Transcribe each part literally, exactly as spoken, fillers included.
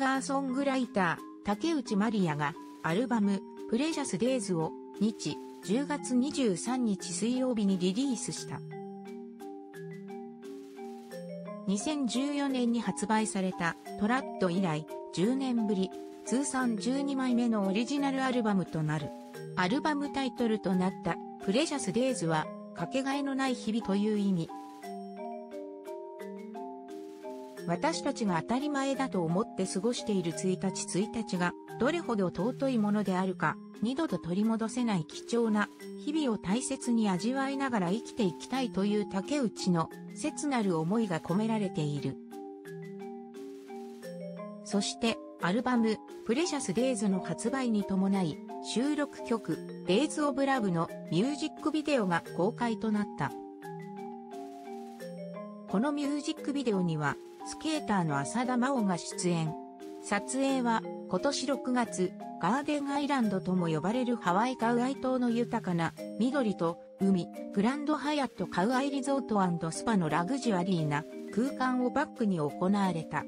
ガーソングライター、竹内まりやが、アルバム、プレシャスデイズを、日、じゅうがつにじゅうさんにち水曜日にリリースした。にせんじゅうよねんに発売されたトラッド以来じゅうねんぶり、通算じゅうにまいめのオリジナルアルバムとなる。アルバムタイトルとなったプレシャスデイズはかけがえのない日々という意味。私たちが当たり前だと思って過ごしているついたちついたちがどれほど尊いものであるか、二度と取り戻せない貴重な日々を大切に味わいながら生きていきたいという竹内の切なる思いが込められている。そしてアルバムプレシャスデイズの発売に伴い収録曲デイズオブラブのミュージックビデオが公開となった。このミュージックビデオにはスケーターの浅田真央が出演。撮影は今年ろくがつ、ガーデンアイランドとも呼ばれるハワイカウアイ島の豊かな緑と海、グランドハヤットカウアイリゾート&スパのラグジュアリーな空間をバックに行われた。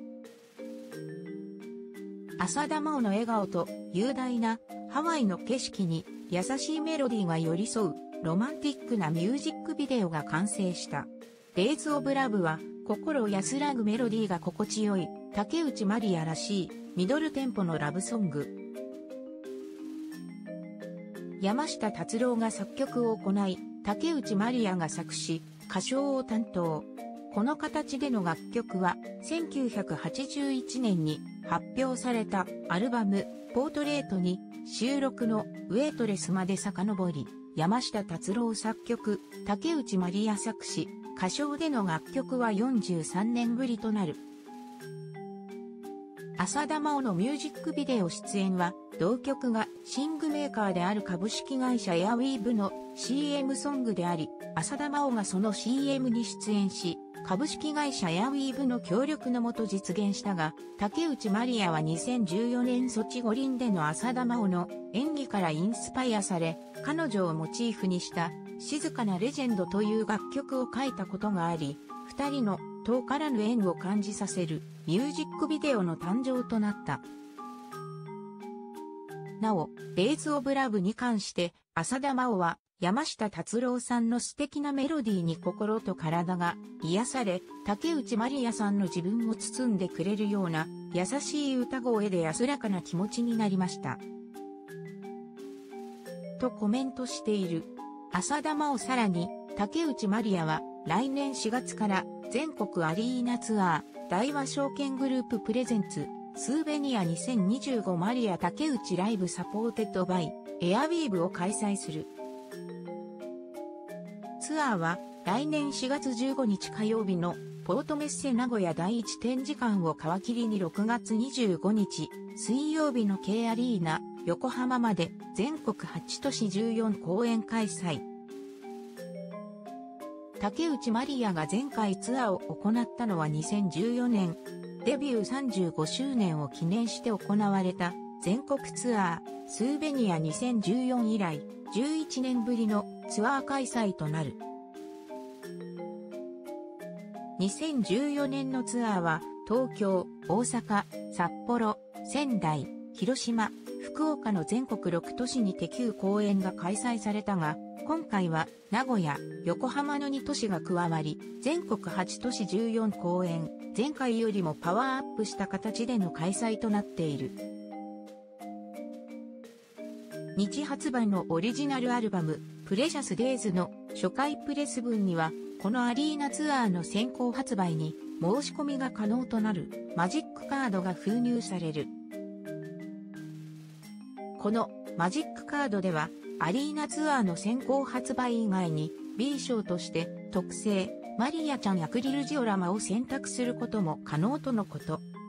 浅田真央の笑顔と雄大なハワイの景色に優しいメロディーが寄り添うロマンティックなミュージックビデオが完成した。デイズオブラブは心を安らぐメロディーが心地よい竹内まりやらしいミドルテンポのラブソング。山下達郎が作曲を行い、竹内まりやが作詞、歌唱を担当。この形での楽曲はせんきゅうひゃくはちじゅういちねんに発表されたアルバムポートレートに収録のウェイトレスまで遡り、山下達郎作曲、竹内まりや作詞、歌唱での楽曲はよんじゅうさんねんぶりとなる。浅田真央のミュージックビデオ出演は、同曲が寝具メーカーである株式会社エアウィーヴの シーエム ソングであり、浅田真央がその シーエム に出演し、株式会社エアウィーヴの協力のもと実現したが、竹内まりやはにせんじゅうよねんソチ五輪での浅田真央の演技からインスパイアされ、彼女をモチーフにした静かなレジェンドという楽曲を書いたことがあり、二人の遠からぬ縁を感じさせるミュージックビデオの誕生となった。なお、デイズオブラブに関して浅田真央は山下達郎さんの素敵なメロディーに心と体が癒され、竹内まりやさんの自分を包んでくれるような優しい歌声で安らかな気持ちになりました。とコメントしている。浅田真央さらに竹内まりやは来年しがつから全国アリーナツアー大和証券グループプレゼンツスーベニアにせんにじゅうごマリア竹内ライブサポーテッドバイエアウィーヴを開催する。ツアーは来年しがつじゅうごにち火曜日のポートメッセ名古屋第一展示館を皮切りにろくがつにじゅうごにち水曜日の K アリーナ横浜まで全国はちとしじゅうよんこうえん開催。竹内まりやが前回ツアーを行ったのはにせんじゅうよねん。デビューさんじゅうごしゅうねんを記念して行われた全国ツアースーベニアにせんじゅうよん以来じゅういちねんぶりのツアー開催となる。にせんじゅうよねんのツアーは東京、大阪、札幌、仙台、広島、福岡の全国ろくとしにてきゅうこうえんが開催されたが、今回は名古屋、横浜のにとしが加わり、全国はちとしじゅうよんこうえん、前回よりもパワーアップした形での開催となっている。日発売のオリジナルアルバム、プレシャスデイズの初回プレス分には、このアリーナツアーの先行発売に申し込みが可能となるマジックカードが封入される。このマジックカードでは、アリーナツアーの先行発売以外に B 賞として特製マリアちゃんアクリルジオラマを選択することも可能とのこと。